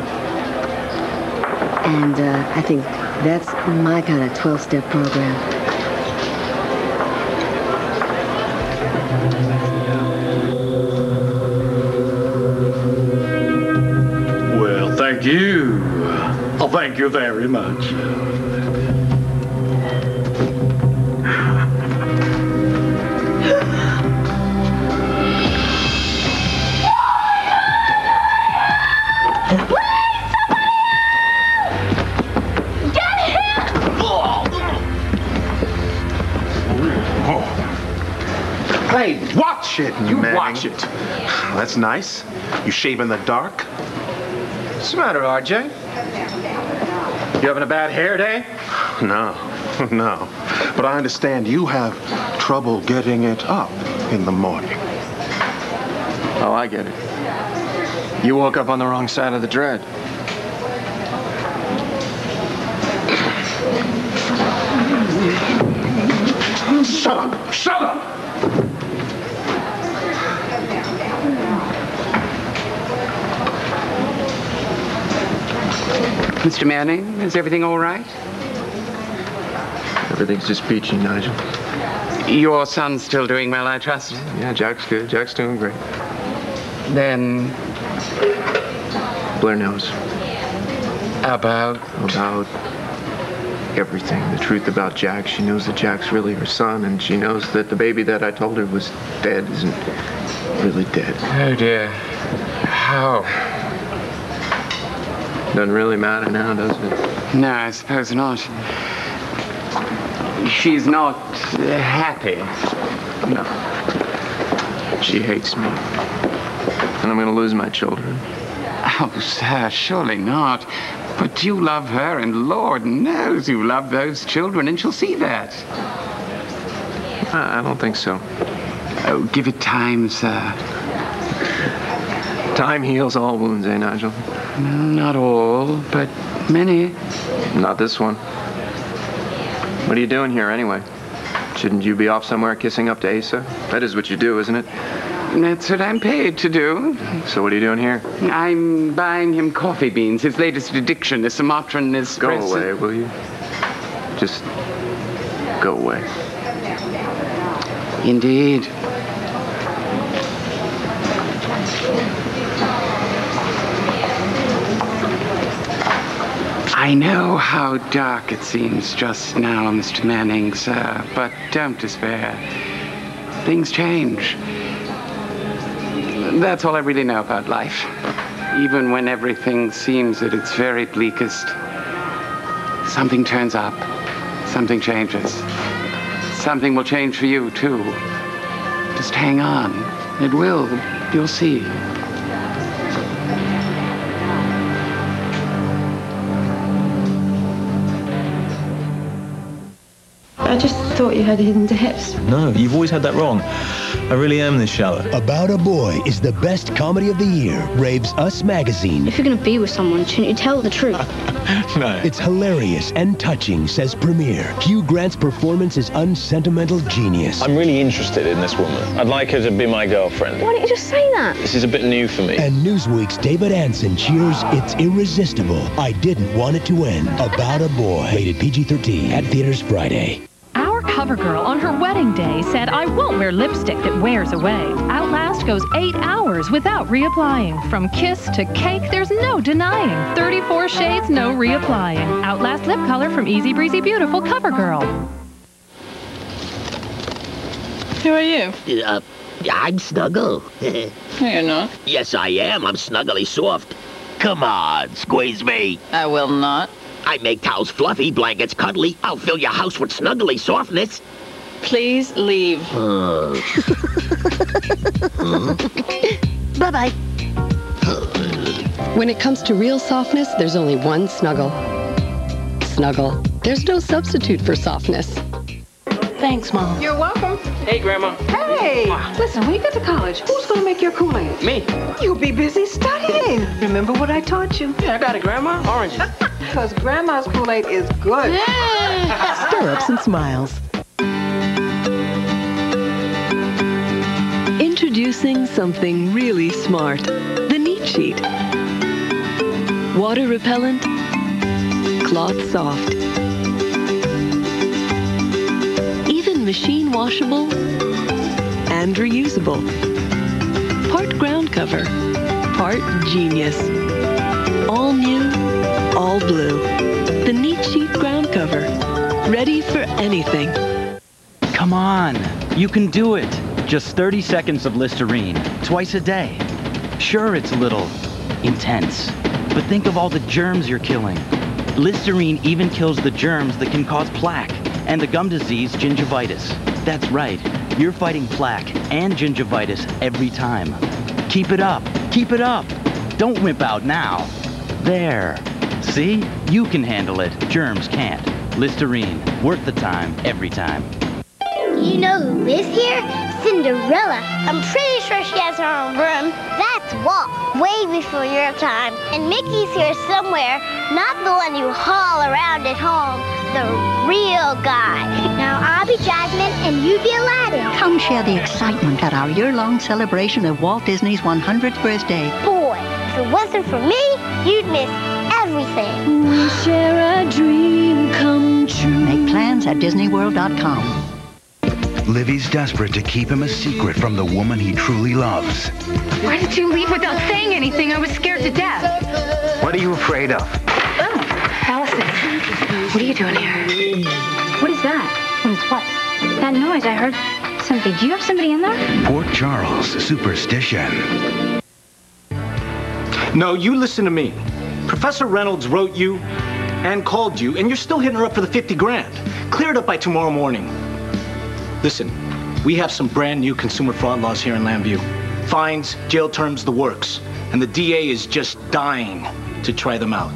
And uh, I think that's my kind of twelve-step program. Well, thank you. Oh, thank you very much. Hey, watch it, you Manning. watch it. That's nice. You shave in the dark. What's the matter, R J? You having a bad hair day? No. No, but I understand you have trouble getting it up in the morning. Oh, I get it. You woke up on the wrong side of the dread. Shut up! Shut up! Mister Manning, is everything all right? Everything's just peachy, Nigel. Your son's still doing well, I trust? Yeah, Jack's good. Jack's doing great. Then... Blair knows. About? About everything. The truth about Jack. She knows that Jack's really her son, and she knows that the baby that I told her was dead isn't really dead. Oh, dear. How? Doesn't really matter now, does it? No, I suppose not. She's not uh, happy. No. She hates me. And I'm going to lose my children. Oh, sir, surely not. But you love her, and Lord knows you love those children, and she'll see that. I don't think so. Oh, give it time, sir. Time heals all wounds, eh, Nigel? Not all, but many. Not this one. What are you doing here, anyway? Shouldn't you be off somewhere kissing up to Asa? That is what you do, isn't it? That's what I'm paid to do. So what are you doing here? I'm buying him coffee beans. His latest addiction is Sumatran espresso. Go away, will you? Just go away. Indeed. I know how dark it seems just now, Mister Manning, sir, but don't despair. Things change. That's all I really know about life. Even when everything seems at its very bleakest, something turns up, something changes. Something will change for you, too. Just hang on. It will. You'll see. I just thought you had hidden hips. No, you've always had that wrong. I really am this shallow. About a Boy is the best comedy of the year, raves Us Magazine. If you're going to be with someone, shouldn't you tell the truth? No. It's hilarious and touching, says Premiere. Hugh Grant's performance is unsentimental genius. I'm really interested in this woman. I'd like her to be my girlfriend. Why don't you just say that? This is a bit new for me. And Newsweek's David Anson cheers It's Irresistible. I Didn't Want It to End. About a Boy. Rated P G thirteen. At theaters Friday. Our cover girl on her wedding day said, I won't wear lipstick that wears away. Outlast goes eight hours without reapplying. From kiss to cake, there's no denying. thirty-four shades, no reapplying. Outlast lip color from Easy Breezy Beautiful Cover Girl. Who are you? Uh, I'm Snuggle. No, you're not. Yes, I am. I'm Snuggly Soft. Come on, squeeze me. I will not. I make towels fluffy, blankets cuddly. I'll fill your house with snuggly softness. Please leave. Uh. Bye-bye. When it comes to real softness, there's only one Snuggle. Snuggle. There's no substitute for softness. Thanks, Mom. You're welcome. Hey, Grandma. Hey! Listen, when you get to college, who's going to make your Kool-Aid? Me. You'll be busy studying. Remember what I taught you? Yeah, I got it, Grandma. Oranges. Because Grandma's Kool-Aid is good. Stir up some smiles. Introducing something really smart. The Neat Sheet. Water repellent. Cloth soft. Even machine washable and reusable. Part ground cover. Part genius. All new. All blue. The Neat Sheet ground cover. Ready for anything. Come on. You can do it. Just thirty seconds of Listerine. Twice a day. Sure, it's a little intense. But think of all the germs you're killing. Listerine even kills the germs that can cause plaque and the gum disease gingivitis. That's right. You're fighting plaque and gingivitis every time. Keep it up. Keep it up. Don't wimp out now. There. See? You can handle it. Germs can't. Listerine. Worth the time, every time. You know who lives here? Cinderella. I'm pretty sure she has her own room. That's Walt, way before your time. And Mickey's here somewhere, not the one you haul around at home, the real guy. Now I'll be Jasmine and you be Aladdin. Come share the excitement at our year-long celebration of Walt Disney's one hundredth birthday. Boy, if it wasn't for me, you'd miss everything. We share a dream come true. Make plans at Disney World dot com. Livy's desperate to keep him a secret from the woman he truly loves. Why did you leave without saying anything? I was scared to death. What are you afraid of? Oh, Allison, what are you doing here? What is that? What is what? That noise, I heard something. Do you have somebody in there? Port Charles Superstition. No, you listen to me. Professor Reynolds wrote you and called you, and you're still hitting her up for the fifty grand. Clear it up by tomorrow morning. Listen, we have some brand new consumer fraud laws here in Lambview. Fines, jail terms, the works. And the D A is just dying to try them out.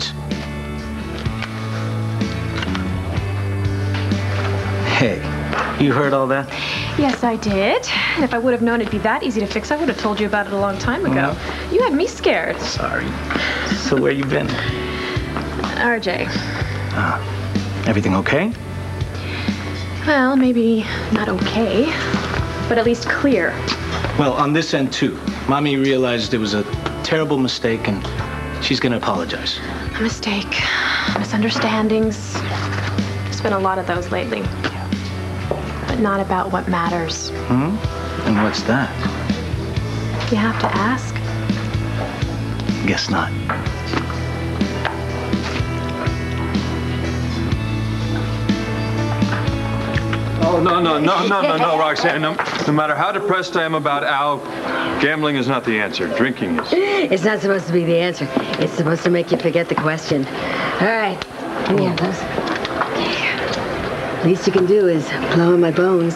Hey, you heard all that? Yes, I did. And if I would have known it'd be that easy to fix, I would have told you about it a long time ago. Mm-hmm. You had me scared. Sorry. So where you been? R J. Ah, everything okay? Well, maybe not okay, but at least clear. Well, on this end, too. Mommy realized it was a terrible mistake, and she's gonna apologize. A mistake. Misunderstandings. There's been a lot of those lately. But not about what matters. Hmm? And what's that? You have to ask. Guess not. Oh, no, no, no, no, no, no, Roxanne. No, no matter how depressed I am about Al, gambling is not the answer. Drinking is. It's not supposed to be the answer. It's supposed to make you forget the question. All right. Give me those. Okay. Least you can do is blow in my bones.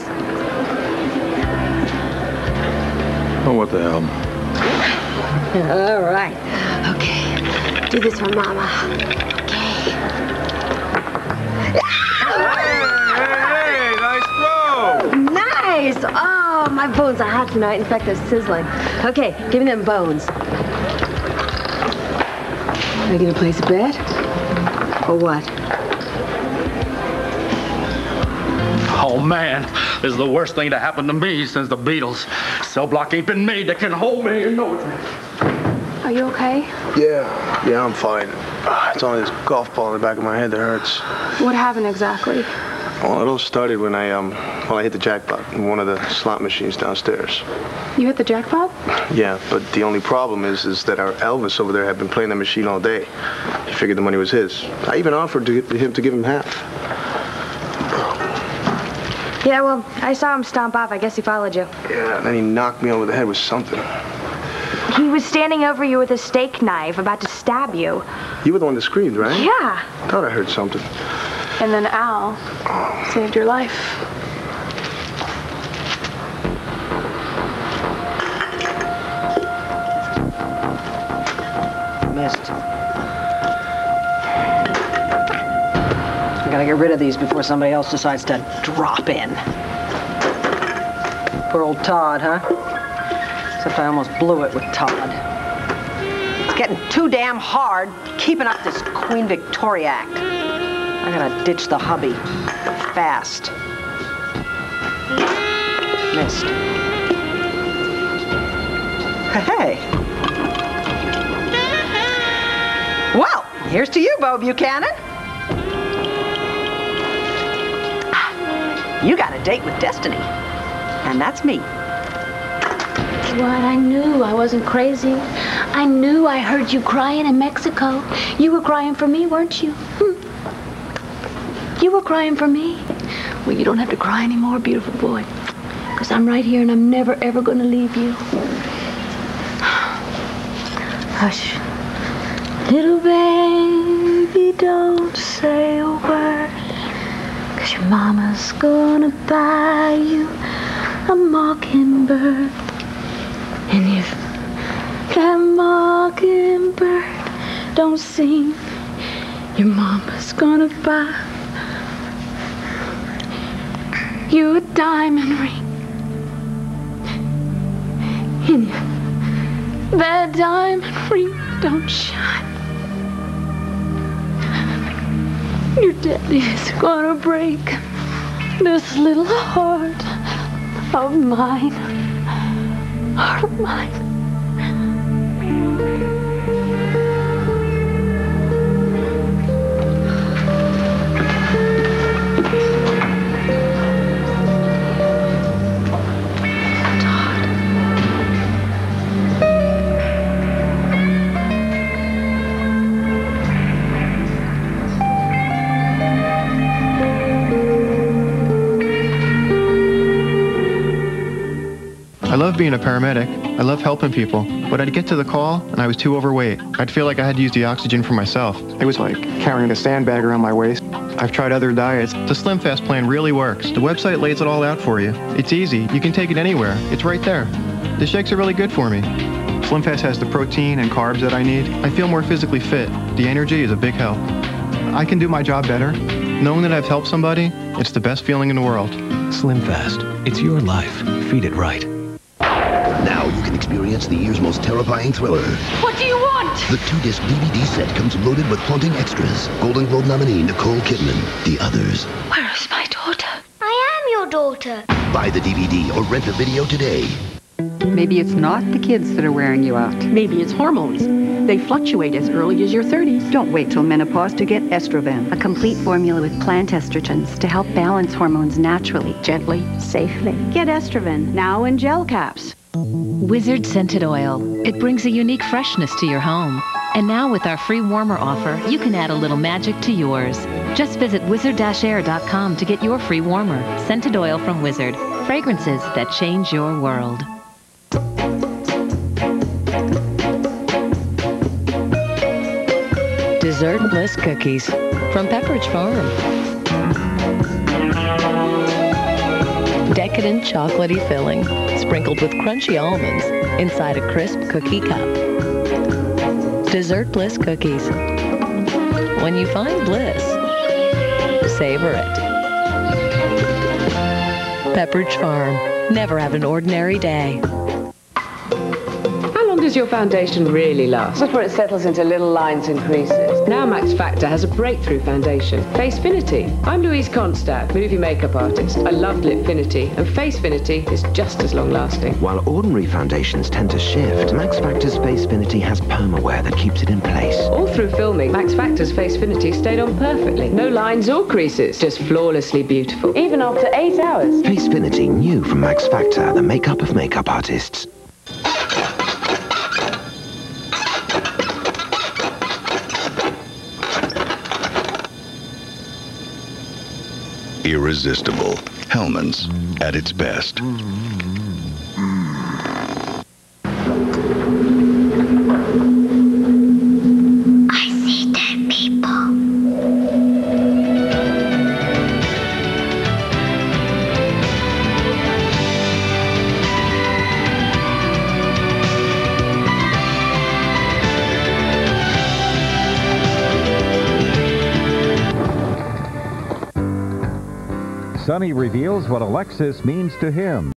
Oh, what the hell? All right. Okay. Do this for Mama. Okay. Nice! Oh, my bones are hot tonight. In fact, they're sizzling. Okay, give me them bones. Are you gonna place a bet? Or what? Oh, man, this is the worst thing to happen to me since the Beatles. Cell block ain't been made that can hold me. You know it. Are you okay? Yeah, yeah, I'm fine. Uh, it's only this golf ball in the back of my head that hurts. What happened exactly? Well, it all started when I, um, well, I hit the jackpot in one of the slot machines downstairs. You hit the jackpot? Yeah, but the only problem is, is that our Elvis over there had been playing the machine all day. He figured the money was his. I even offered to get him to give him half. Yeah, well, I saw him stomp off. I guess he followed you. Yeah, and then he knocked me over the head with something. He was standing over you with a steak knife, about to stab you. You were the one that screamed, right? Yeah. I thought I heard something. And then Al saved your life. Missed. I gotta get rid of these before somebody else decides to drop in. Poor old Todd, huh? Except I almost blew it with Todd. It's getting too damn hard keeping up this Queen Victoria act. I gotta ditch the hubby. Fast. Missed. Hey. Well, here's to you, Bo Buchanan. You got a date with destiny. And that's me. What? I knew I wasn't crazy. I knew I heard you crying in Mexico. You were crying for me, weren't you? Hmm. You were crying for me. Well, you don't have to cry anymore, beautiful boy. Because I'm right here and I'm never, ever going to leave you. Hush. Little baby, don't say a word. Because your mama's going to buy you a mockingbird. And if that mockingbird don't sing, your mama's gonna buy you a diamond ring. And that diamond ring don't shine. Your daddy's gonna break this little heart of mine. Heart of mine. I love being a paramedic. I love helping people. But I'd get to the call, and I was too overweight. I'd feel like I had to use the oxygen for myself. It was like carrying a sandbag around my waist. I've tried other diets. The SlimFast plan really works. The website lays it all out for you. It's easy. You can take it anywhere. It's right there. The shakes are really good for me. SlimFast has the protein and carbs that I need. I feel more physically fit. The energy is a big help. I can do my job better. Knowing that I've helped somebody, it's the best feeling in the world. SlimFast. It's your life. Feed it right. Now you can experience the year's most terrifying thriller. What do you want? The two-disc D V D set comes loaded with haunting extras. Golden Globe nominee Nicole Kidman. The Others. Where is my daughter? I am your daughter. Buy the D V D or rent a video today. Maybe it's not the kids that are wearing you out. Maybe it's hormones. They fluctuate as early as your thirties. Don't wait till menopause to get Estroven. A complete formula with plant estrogens to help balance hormones naturally, gently, safely. Get Estroven, now in gel caps. Wizard Scented Oil. It brings a unique freshness to your home. And now with our free warmer offer, you can add a little magic to yours. Just visit wizard dash air dot com to get your free warmer. Scented oil from Wizard. Fragrances that change your world. Dessert Bliss Cookies from Pepperidge Farm. Decadent chocolatey filling, sprinkled with crunchy almonds inside a crisp cookie cup. Dessert Bliss Cookies. When you find bliss, savor it. Pepperidge Farm. Never have an ordinary day. How long does your foundation really last? Before it settles into little lines and creases. Now Max Factor has a breakthrough foundation, Facefinity. I'm Louise Constad, movie makeup artist. I loved Lipfinity, and Facefinity is just as long-lasting. While ordinary foundations tend to shift, Max Factor's Facefinity has permawear that keeps it in place. All through filming, Max Factor's Facefinity stayed on perfectly. No lines or creases, just flawlessly beautiful. Even after eight hours. Facefinity, new from Max Factor, the makeup of makeup artists. Irresistible. Hellmann's at its best. I see dead people. Sonny reveals what Alexis means to him.